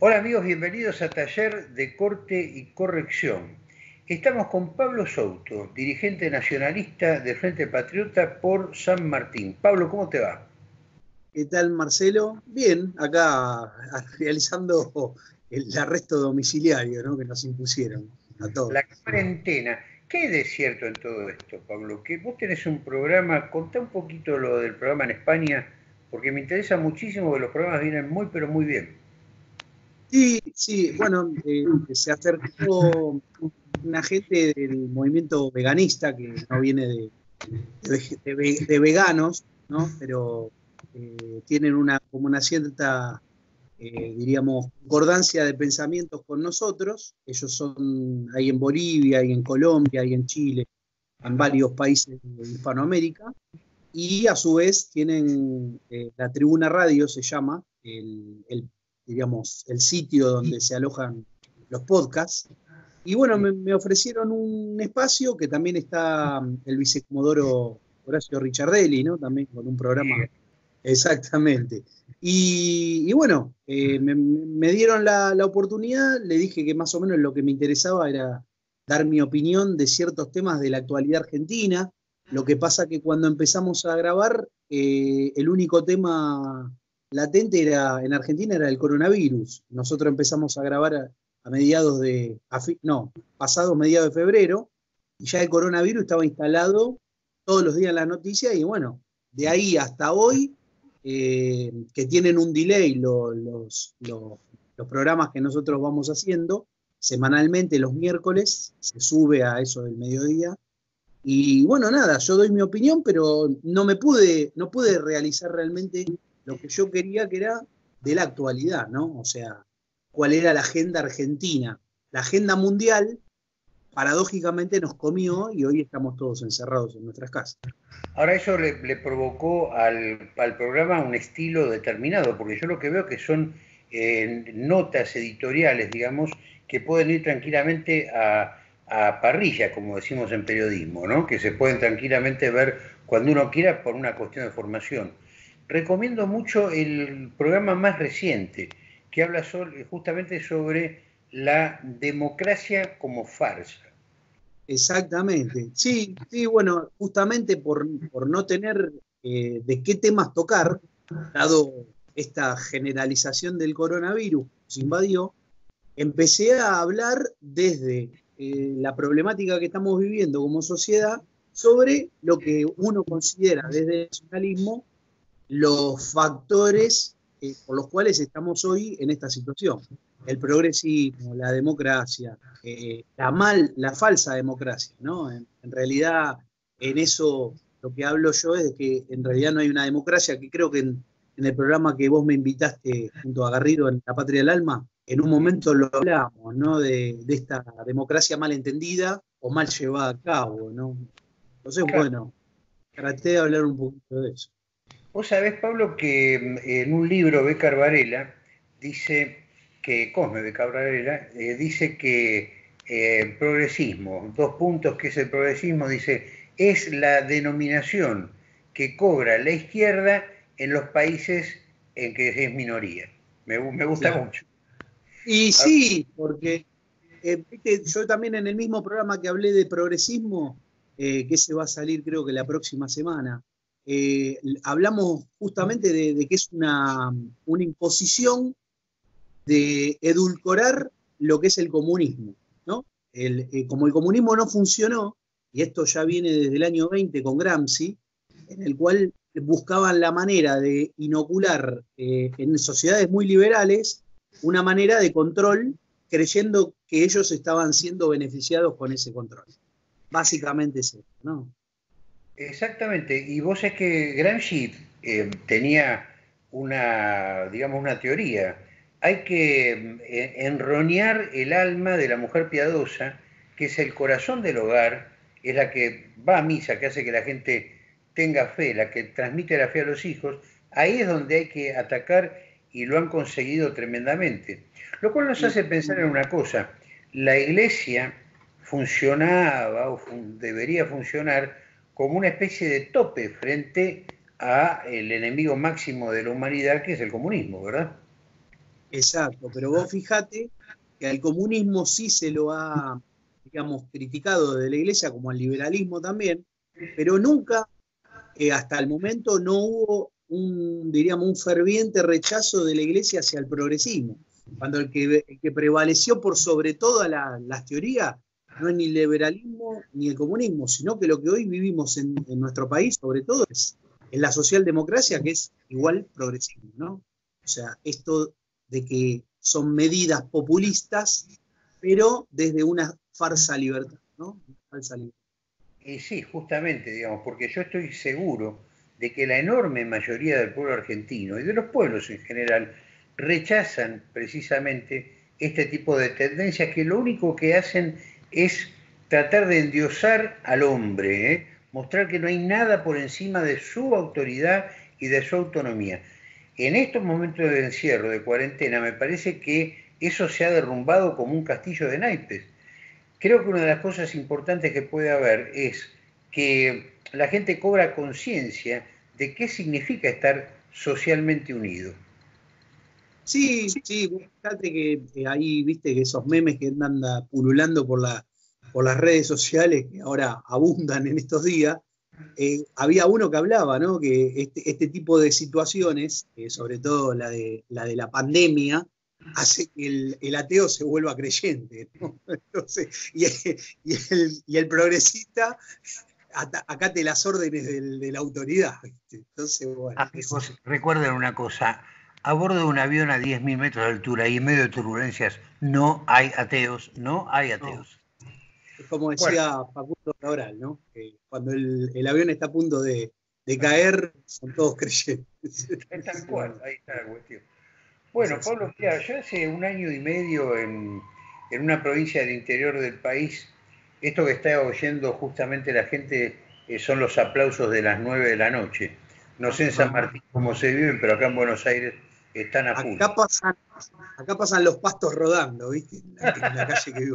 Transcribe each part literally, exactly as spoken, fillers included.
Hola amigos, bienvenidos a Taller de Corte y Corrección. Estamos con Pablo Souto, dirigente nacionalista de Frente Patriota por San Martín. Pablo, ¿cómo te va? ¿Qué tal, Marcelo? Bien, acá realizando el arresto domiciliario, ¿no?, que nos impusieron a todos. La cuarentena. ¿Qué hay de cierto en todo esto, Pablo? Que vos tenés un programa, contá un poquito lo del programa en España, porque me interesa muchísimo que los programas vienen muy, pero muy bien. Sí, sí, bueno, eh, se acercó una gente del movimiento veganista que no viene de, de, de, de veganos, ¿no? Pero eh, tienen una, como una cierta, eh, diríamos, concordancia de pensamientos con nosotros. Ellos son ahí en Bolivia, ahí en Colombia, ahí en Chile, en varios países de Hispanoamérica, y a su vez tienen eh, la Tribuna Radio, se llama, el, el, digamos, el sitio donde se alojan los podcasts. Y bueno, me, me ofrecieron un espacio que también está el vicecomodoro Horacio Richardelli, ¿no? También con un programa. Exactamente. Y, y bueno, eh, me, me, dieron la, la oportunidad, le dije que más o menos lo que me interesaba era dar mi opinión de ciertos temas de la actualidad argentina. Lo que pasa que cuando empezamos a grabar, eh, el único tema latente era, en Argentina era el coronavirus. Nosotros empezamos a grabar a, a mediados de, a fi, no, pasados mediados de febrero, y ya el coronavirus estaba instalado todos los días en la noticia, y bueno, de ahí hasta hoy, eh, que tienen un delay lo, los, los, los programas que nosotros vamos haciendo, semanalmente los miércoles, se sube a eso del mediodía. Y bueno, nada, yo doy mi opinión, pero no me pude, no pude realizar realmente lo que yo quería, que era de la actualidad, ¿no? O sea, cuál era la agenda argentina. La agenda mundial, paradójicamente, nos comió y hoy estamos todos encerrados en nuestras casas. Ahora eso le, le provocó al, al, programa un estilo determinado, porque yo lo que veo que son eh, notas editoriales, digamos, que pueden ir tranquilamente a, a parrilla, como decimos en periodismo, ¿no? Que se pueden tranquilamente ver cuando uno quiera por una cuestión de formación. Recomiendo mucho el programa más reciente, que habla sobre, justamente sobre la democracia como farsa. Exactamente. Sí, sí, bueno, justamente por, por no tener eh, de qué temas tocar, dado esta generalización del coronavirus que nos invadió, empecé a hablar desde eh, la problemática que estamos viviendo como sociedad sobre lo que uno considera desde el nacionalismo los factores eh, por los cuales estamos hoy en esta situación. El progresismo, la democracia, eh, la mal, la falsa democracia, ¿no? En, en realidad, en eso lo que hablo yo es de que en realidad no hay una democracia, que creo que en, en el programa que vos me invitaste junto a Garrido en La Patria del Alma, en un momento lo hablamos, ¿no? De, de esta democracia mal entendida o mal llevada a cabo, ¿no? Entonces, Claro. bueno, traté de hablar un poquito de eso. Vos sabés, Pablo, que en un libro Béccar Varela dice que, Cosme Béccar Varela, eh, dice que eh, el progresismo, dos puntos que es el progresismo, dice, es la denominación que cobra la izquierda en los países en que es minoría. Me, me gusta Claro. mucho. Y sí, porque eh, viste, yo también en el mismo programa que hablé de progresismo, eh, que se va a salir creo que la próxima semana, eh, hablamos justamente de, de que es una, una imposición de edulcorar lo que es el comunismo, ¿no? El, eh, como el comunismo no funcionó, y esto ya viene desde el año veinte con Gramsci, en el cual buscaban la manera de inocular eh, en sociedades muy liberales una manera de control, creyendo que ellos estaban siendo beneficiados con ese control. Básicamente es eso, ¿no? Exactamente, y vos es que Gramsci eh, tenía una, digamos, una teoría. Hay que eh, enroñar el alma de la mujer piadosa, que es el corazón del hogar, es la que va a misa, que hace que la gente tenga fe, la que transmite la fe a los hijos. Ahí es donde hay que atacar y lo han conseguido tremendamente. Lo cual nos hace pensar en una cosa, la iglesia funcionaba o fun debería funcionar como una especie de tope frente a el enemigo máximo de la humanidad, que es el comunismo, ¿verdad? Exacto, pero vos fijate que al comunismo sí se lo ha, digamos, criticado de la iglesia, como al liberalismo también, pero nunca, eh, hasta el momento, no hubo un, diríamos, un ferviente rechazo de la iglesia hacia el progresismo. Cuando el que, el que prevaleció por sobre todas la, las teorías no es ni el liberalismo ni el comunismo, sino que lo que hoy vivimos en, en nuestro país, sobre todo, es, es la socialdemocracia, que es igual progresismo, ¿no? O sea, esto de que son medidas populistas, pero desde una falsa libertad, ¿no? Una falsa libertad. Y sí, justamente, digamos, porque yo estoy seguro de que la enorme mayoría del pueblo argentino y de los pueblos en general rechazan precisamente este tipo de tendencias que lo único que hacen es tratar de endiosar al hombre, ¿eh? Mostrar que no hay nada por encima de su autoridad y de su autonomía. En estos momentos de encierro, de cuarentena, me parece que eso se ha derrumbado como un castillo de naipes. Creo que una de las cosas importantes que puede haber es que la gente cobra conciencia de qué significa estar socialmente unido. Sí, sí, vos fíjate que eh, ahí viste que esos memes que andan da- pululando por, la, por las redes sociales, que ahora abundan en estos días, eh, había uno que hablaba, ¿no? Que este, este tipo de situaciones, eh, sobre todo la de, la de la pandemia, hace que el, el ateo se vuelva creyente, ¿no? Entonces, y, y el, y el progresista ata- acate las órdenes del- de la autoridad, ¿viste? Entonces, bueno, qué sé yo. Amigos, recuerden una cosa, a bordo de un avión a diez mil metros de altura y en medio de turbulencias no hay ateos, no hay No, ateos. es como Bueno, decía Facundo Cabral, ¿no? Que cuando el, el avión está a punto de, de caer, son todos creyentes. es tal Entonces, cual, bueno, ahí está la cuestión. es Bueno, así. Pablo, mira, yo hace un año y medio en, en una provincia del interior del país, esto que está oyendo justamente la gente eh, son los aplausos de las nueve de la noche. No sé en San Ajá. Martín cómo se viven, pero acá en Buenos Aires están a full. Acá pasan, acá pasan los pastos rodando, ¿viste? En la, en la calle que vivo.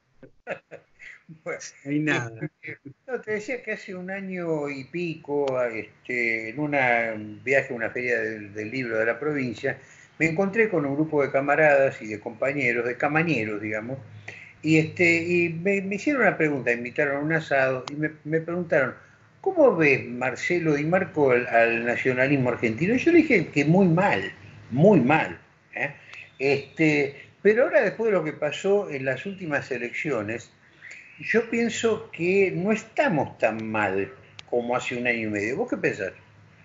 Bueno, No hay nada. este, no, te decía que hace un año y pico, este, en una, un viaje a una feria del, del libro de la provincia, me encontré con un grupo de camaradas y de compañeros, de camañeros, digamos, y, este, y me, me hicieron una pregunta, me invitaron a un asado y me, me preguntaron, ¿cómo ves Marcelo y Marco al, al nacionalismo argentino? Y yo le dije que muy mal, muy mal. ¿eh? Este, pero ahora después de lo que pasó en las últimas elecciones, yo pienso que no estamos tan mal como hace un año y medio. ¿Vos qué pensás?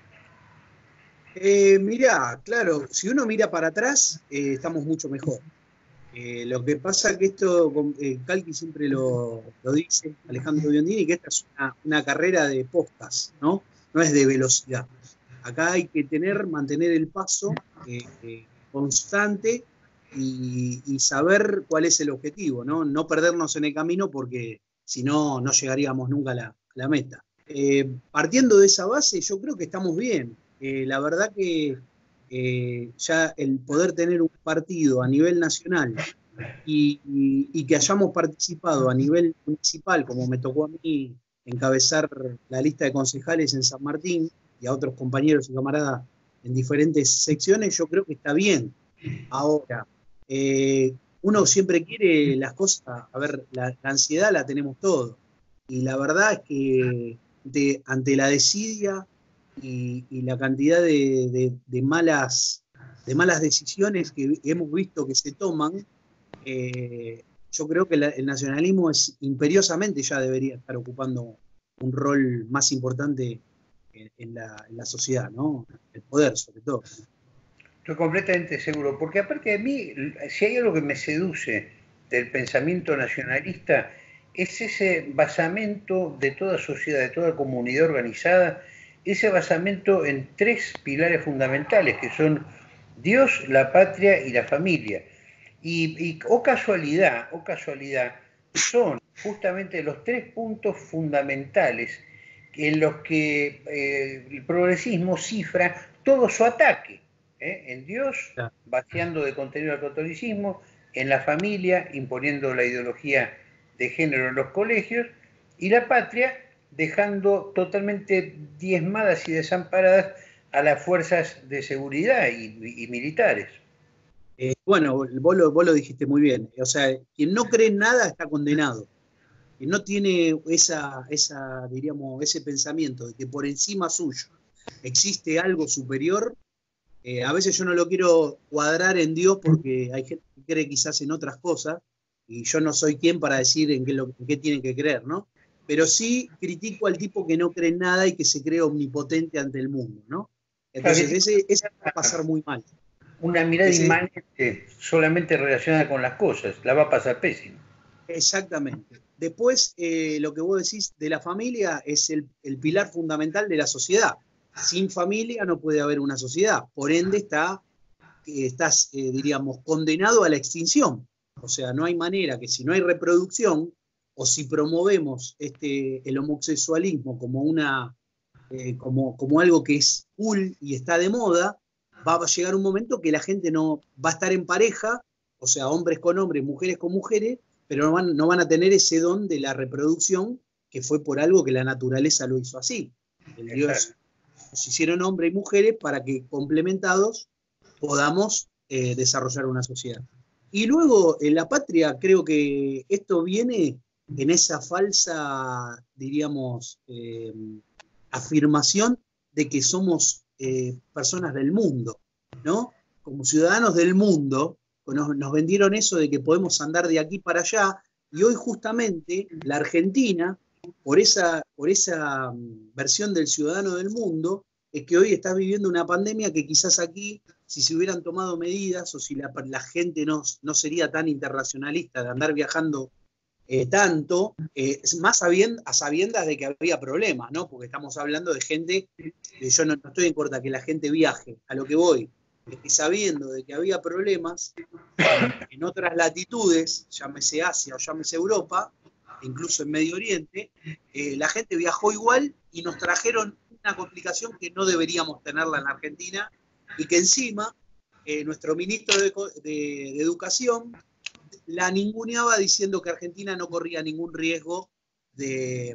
Eh, mirá, claro, si uno mira para atrás, eh, estamos mucho mejor. Eh, lo que pasa es que esto, con- eh, Calqui siempre lo, lo dice, Alejandro Biondini, que esta es una, una carrera de postas, ¿no? No es de velocidad. Acá hay que tener, mantener el paso eh, eh, constante y, y saber cuál es el objetivo, ¿no? No perdernos en el camino porque si no, no llegaríamos nunca a la, a la meta. Eh, partiendo de esa base, yo creo que estamos bien. Eh, la verdad que eh, ya el poder tener un partido a nivel nacional y, y- y que hayamos participado a nivel municipal, como me tocó a mí encabezar la lista de concejales en San Martín y a otros compañeros y camaradas en diferentes secciones, yo creo que está bien. Ahora, eh, uno siempre quiere las cosas, a ver, la, la ansiedad la tenemos todos. Y la verdad es que de- ante la desidia y, y la cantidad de, de- de malas, de malas decisiones que hemos visto que se toman, eh, yo creo que la- el nacionalismo es imperiosamente ya debería estar ocupando un rol más importante en, en la, en la sociedad, ¿no? El poder, sobre todo. Estoy completamente seguro, porque aparte de mí, si hay algo que me seduce del pensamiento nacionalista, es ese basamento de toda sociedad, de toda comunidad organizada, ese basamento en tres pilares fundamentales, que son Dios, la patria y la familia. Y, y o casualidad, o casualidad, son justamente los tres puntos fundamentales en los que eh, el progresismo cifra todo su ataque. ¿eh? En Dios, Claro. vaciando de contenido al catolicismo, en la familia, imponiendo la ideología de género en los colegios, y la patria, dejando totalmente diezmadas y desamparadas a las fuerzas de seguridad y, y militares. Eh, bueno, vos lo, vos lo dijiste muy bien. O sea, quien no cree en nada está condenado. Quien no tiene esa, esa, diríamos, ese pensamiento de que por encima suyo existe algo superior, eh, a veces yo no lo quiero cuadrar en Dios porque hay gente que cree quizás en otras cosas y yo no soy quien para decir en qué, lo, en qué tienen que creer, ¿no? Pero sí critico al tipo que no cree en nada y que se cree omnipotente ante el mundo, ¿no? Entonces, ese, ese va a pasar muy mal. Una mirada Ese, inmanente solamente relacionada con las cosas, la va a pasar pésimo. exactamente. Después, eh, lo que vos decís de la familia es el, el pilar fundamental de la sociedad. Sin familia no puede haber una sociedad. Por ende, está, eh, estás, eh, diríamos, condenado a la extinción. O sea, no hay manera que si no hay reproducción o si promovemos este, el homosexualismo como, una, eh, como, como algo que es cool y está de moda, va a llegar un momento que la gente no va a estar en pareja, o sea, hombres con hombres, mujeres con mujeres, pero no van, no van a tener ese don de la reproducción que fue por algo que la naturaleza lo hizo así. El Dios nos hicieron hombres y mujeres para que complementados podamos eh, desarrollar una sociedad. Y luego en la patria creo que esto viene en esa falsa, diríamos, eh, afirmación de que somos eh, personas del mundo, ¿no? Como ciudadanos del mundo, nos, nos vendieron eso de que podemos andar de aquí para allá, y hoy justamente la Argentina, por esa, por esa um, versión del ciudadano del mundo, es que hoy está viviendo una pandemia que quizás aquí, si se hubieran tomado medidas o si la, la gente no, no sería tan internacionalista de andar viajando eh, tanto, eh, más sabien, a sabiendas de que había problemas, ¿no? Porque estamos hablando de gente, de, yo no, no estoy en contra que la gente viaje, a lo que voy, es que sabiendo de que había problemas en, en otras latitudes, llámese Asia o llámese Europa, incluso en Medio Oriente, eh, la gente viajó igual y nos trajeron una complicación que no deberíamos tenerla en la Argentina y que encima eh, nuestro ministro de, de, de Educación la ninguneaba diciendo que Argentina no corría ningún riesgo de,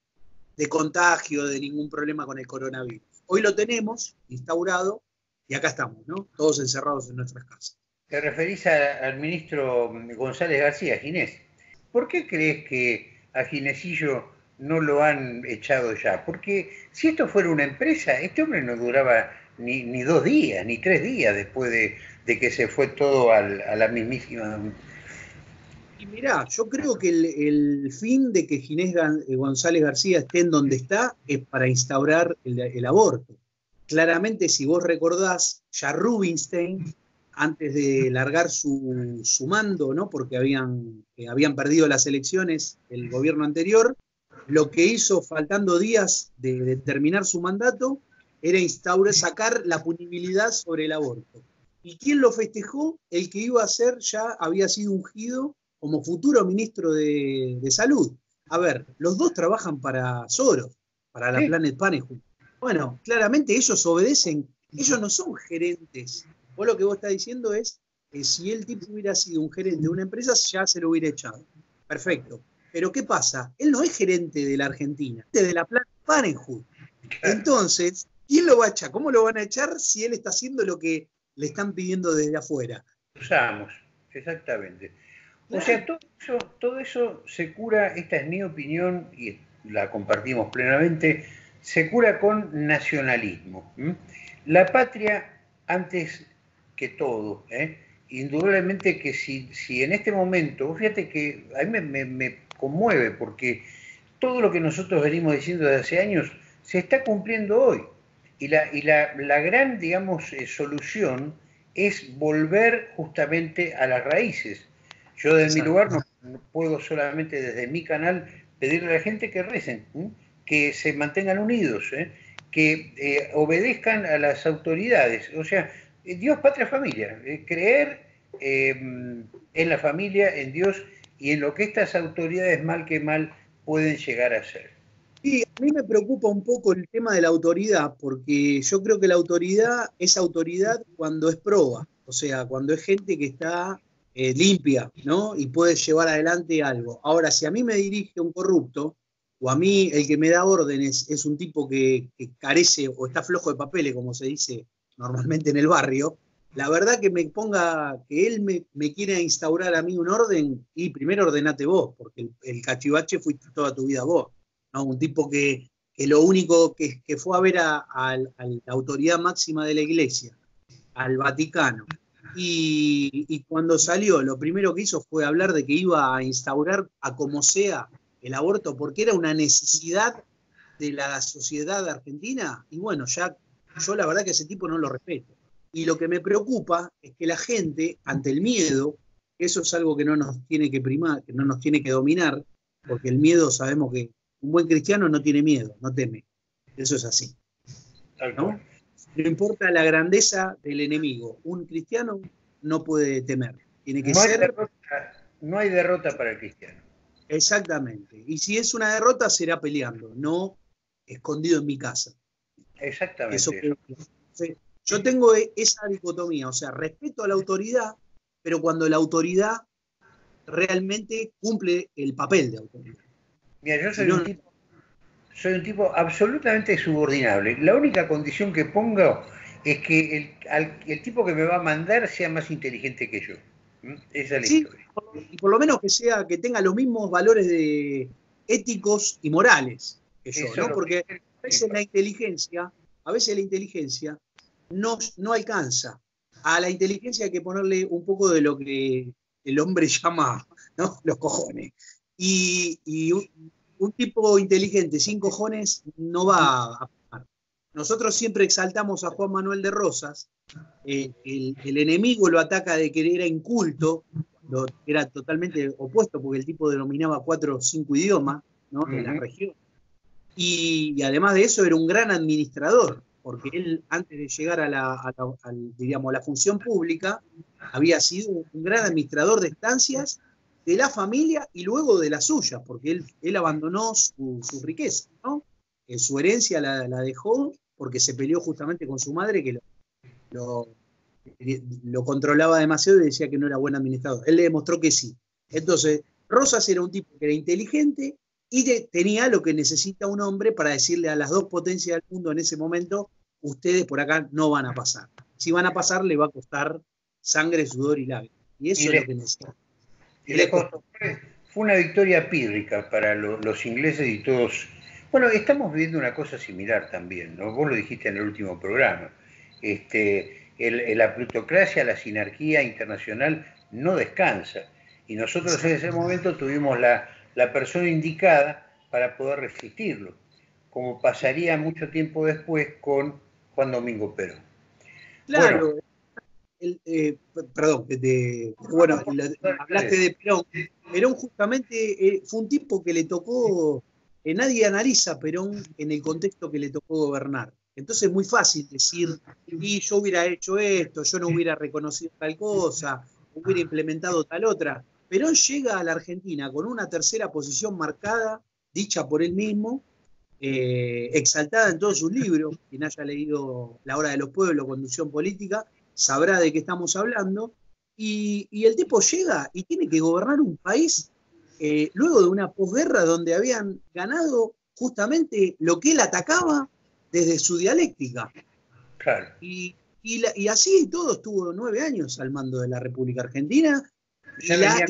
de contagio, de ningún problema con el coronavirus. Hoy lo tenemos instaurado y acá estamos, ¿no? Todos encerrados en nuestras casas. Te referís a, al ministro González García, Ginés. ¿Por qué crees que a Ginesillo no lo han echado ya? Porque si esto fuera una empresa, este hombre no duraba ni, ni dos días, ni tres días después de, de que se fue todo al, a la mismísima... Y mirá, yo creo que el, el fin de que Ginés González García esté en donde está es para instaurar el, el aborto. Claramente, si vos recordás, ya Rubinstein, antes de largar su, su mando, ¿no? Porque habían, eh, habían perdido las elecciones el gobierno anterior, lo que hizo, faltando días de, de terminar su mandato, era instaurar, sacar la punibilidad sobre el aborto. ¿Y quién lo festejó? El que iba a ser, ya había sido ungido como futuro ministro de, de Salud. A ver, los dos trabajan para Soros, para la Sí. Planet Parenthood. Bueno, claramente ellos obedecen, ellos no son gerentes. Vos lo que vos estás diciendo es que si el tipo hubiera sido un gerente de una empresa, ya se lo hubiera echado. Perfecto. Pero ¿qué pasa? Él no es gerente de la Argentina, es de la Planet Parenthood. Entonces, ¿quién lo va a echar? ¿Cómo lo van a echar si él está haciendo lo que le están pidiendo desde afuera? Usamos, exactamente. O sea, todo eso, todo eso se cura, esta es mi opinión y la compartimos plenamente, se cura con nacionalismo. ¿m? La patria antes que todo, ¿eh? Indudablemente que si, si en este momento, fíjate que a mí me, me, me conmueve porque todo lo que nosotros venimos diciendo desde hace años se está cumpliendo hoy. Y la, y la, la gran, digamos, eh, solución es volver justamente a las raíces. Yo desde mi lugar no, no puedo solamente desde mi canal pedirle a la gente que recen, ¿eh? que se mantengan unidos, ¿eh? que eh, obedezcan a las autoridades. O sea, Dios, patria, familia. Eh, creer eh, en la familia, en Dios y en lo que estas autoridades mal que mal pueden llegar a ser. Sí, a mí me preocupa un poco el tema de la autoridad, porque yo creo que la autoridad es autoridad cuando es proba, o sea, cuando es gente que está eh, limpia, ¿no? Y puede llevar adelante algo. Ahora, si a mí me dirige un corrupto, o a mí el que me da órdenes es un tipo que, que carece o está flojo de papeles, como se dice normalmente en el barrio, la verdad que me ponga, que él me, me quiera instaurar a mí un orden, y primero ordenate vos, porque el, el cachivache fuiste toda tu vida vos, ¿no? Un tipo que, que lo único que, que fue a ver a, a, a la autoridad máxima de la iglesia, al Vaticano, y, y cuando salió, lo primero que hizo fue hablar de que iba a instaurar a como sea el aborto, porque era una necesidad de la sociedad argentina, y bueno, ya yo la verdad que ese tipo no lo respeto. Y lo que me preocupa es que la gente, ante el miedo, eso es algo que no nos tiene que primar, que no nos tiene que dominar, porque el miedo, sabemos que un buen cristiano no tiene miedo, no teme. Eso es así, ¿no? No importa la grandeza del enemigo, un cristiano no puede temer. Tiene que No hay ser... derrota, no hay derrota para el cristiano. Exactamente. Y si es una derrota, será peleando, no escondido en mi casa. Exactamente. Eso que, eso. Yo tengo esa dicotomía, o sea, respeto a la autoridad, pero cuando la autoridad realmente cumple el papel de autoridad. Mira, yo soy, si no, un tipo, soy un tipo absolutamente subordinable. La única condición que pongo es que el, al, el tipo que me va a mandar sea más inteligente que yo. Esa es la sí, historia. Y por lo menos que sea, que tenga los mismos valores de, éticos y morales que yo, Eso ¿no? Porque a veces la inteligencia, a veces la inteligencia no, no alcanza. A la inteligencia hay que ponerle un poco de lo que el hombre llama, ¿no? Los cojones. Y, y un, un tipo inteligente sin cojones no va a pasar. Nosotros siempre exaltamos a Juan Manuel de Rosas. Eh, el, el enemigo lo ataca de que era inculto, lo, era totalmente opuesto, porque el tipo dominaba cuatro o cinco idiomas, ¿no? De uh-huh. la región. Y, y además de eso era un gran administrador, porque él, antes de llegar a la, a la, a, digamos, a la función pública, había sido un gran administrador de estancias de la familia y luego de la suya, porque él, él abandonó su, su riqueza, ¿no? En su herencia la, la dejó porque se peleó justamente con su madre, que lo, lo, lo controlaba demasiado y decía que no era buen administrador. Él le demostró que sí. Entonces, Rosas era un tipo que era inteligente y de, tenía lo que necesita un hombre para decirle a las dos potencias del mundo en ese momento: ustedes por acá no van a pasar. Si van a pasar, le va a costar sangre, sudor y lágrimas. Y eso y es le, lo que necesita. Y le costó. Fue una victoria pírrica para lo, los ingleses y todos. Bueno, estamos viviendo una cosa similar también, ¿no? Vos lo dijiste en el último programa. Este, el, la plutocracia, la sinarquía internacional no descansa. Y nosotros en ese momento tuvimos la, la persona indicada para poder resistirlo, como pasaría mucho tiempo después con Juan Domingo Perón. Claro. Bueno, el, eh, perdón, de, bueno, la, hablaste de Perón. Perón justamente eh, fue un tipo que le tocó, eh, nadie analiza a Perón en el contexto que le tocó gobernar. Entonces es muy fácil decir, y yo hubiera hecho esto, yo no hubiera reconocido tal cosa, hubiera implementado tal otra. Perón llega a la Argentina con una tercera posición marcada, dicha por él mismo, eh, exaltada en todos sus libros. Quien haya leído La Hora de los Pueblos, Conducción Política, sabrá de qué estamos hablando. Y, y el tipo llega y tiene que gobernar un país eh, luego de una posguerra donde habían ganado justamente lo que él atacaba desde su dialéctica. Claro. Y, y, la, y así y todo estuvo nueve años al mando de la República Argentina. Ya, venía,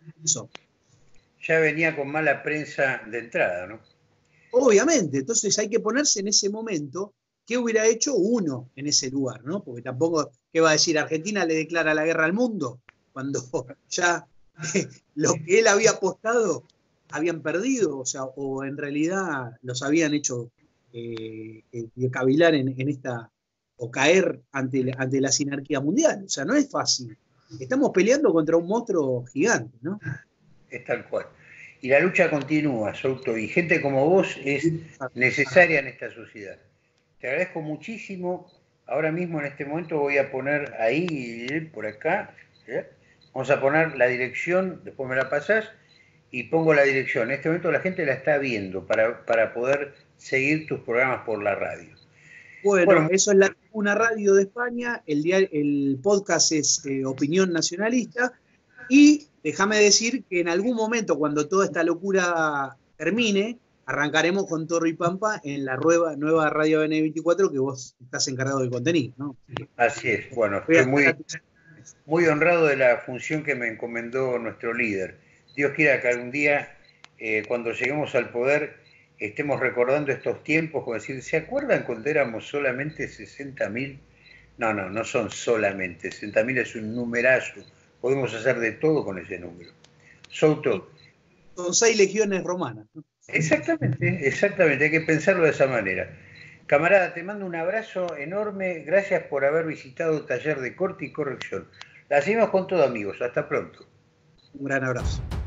ya venía con mala prensa de entrada, ¿no? Obviamente, entonces hay que ponerse en ese momento qué hubiera hecho uno en ese lugar, ¿no? Porque tampoco, ¿qué va a decir? Argentina le declara la guerra al mundo, cuando ya eh, lo que él había apostado habían perdido, o sea, o en realidad los habían hecho eh, eh, cavilar en, en esta, o caer ante, ante la sinarquía mundial. O sea, no es fácil. Estamos peleando contra un monstruo gigante, ¿no? Es tal cual. Y la lucha continúa, Souto, y gente como vos es necesaria en esta sociedad. Te agradezco muchísimo. Ahora mismo, en este momento, voy a poner ahí, por acá, ¿eh? Vamos a poner la dirección, después me la pasás, y pongo la dirección. En este momento la gente la está viendo para, para poder seguir tus programas por la radio. Bueno, bueno, eso es la, una radio de España, el, diario, el podcast es eh, Opinión Nacionalista, y déjame decir que en algún momento, cuando toda esta locura termine, arrancaremos con Toro y Pampa en la nueva, nueva Radio N veinticuatro que vos estás encargado del contenido, ¿no? Así es, bueno, estoy muy, muy honrado de la función que me encomendó nuestro líder. Dios quiera que algún día, eh, cuando lleguemos al poder, estemos recordando estos tiempos, como decir, ¿se acuerdan cuando éramos solamente sesenta mil? No, no, no son solamente, sesenta mil es un numerazo, podemos hacer de todo con ese número. Souto. Son seis legiones romanas, ¿no? Exactamente, exactamente, hay que pensarlo de esa manera. Camarada, te mando un abrazo enorme, gracias por haber visitado Taller de Corte y Corrección. La seguimos con todo, amigos, hasta pronto. Un gran abrazo.